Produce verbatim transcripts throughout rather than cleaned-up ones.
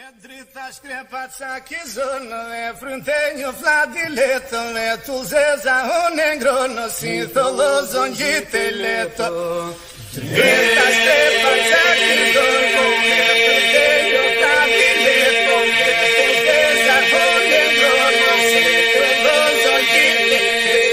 Drita screpața chizonule, frântenio fladiletole, tu zeza o negrono, sintolo zongiteleto. Drita screpața chizonule, frântenio fladiletole, tu zeza o negrono, sintolo zongiteleto.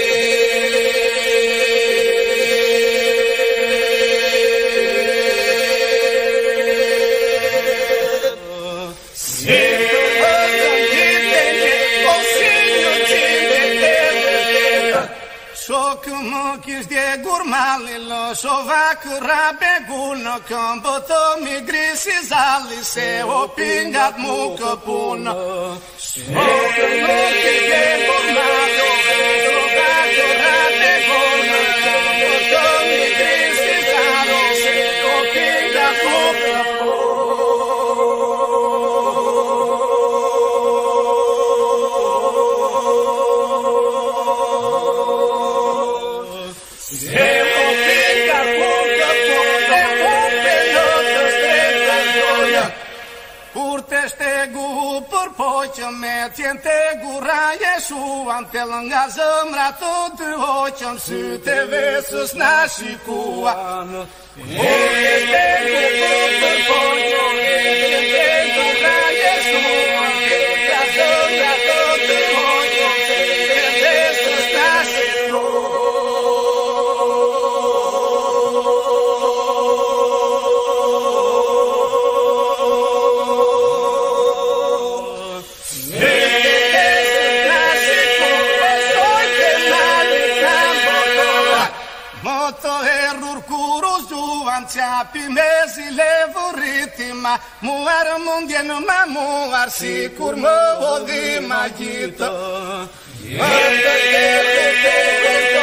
Șocul de gurmalilo, șovac rabeguno, câmboto migrisi zali, se opingat mucă pună. Șocul de gurmalilo, șovac rabeguno, câmboto migrisi zali, se opingat mucă pună. Me tiente gura Yeshua te langa zămra tot ocham să te vesus nași cuan. Urtește cuvântul pocio me tiente gura Yeshua te langa zămra tot ocham să te vesus nași cuan. Pi mezile vuritima, muar mundienu ma muar sikur mă vodi magito. Mă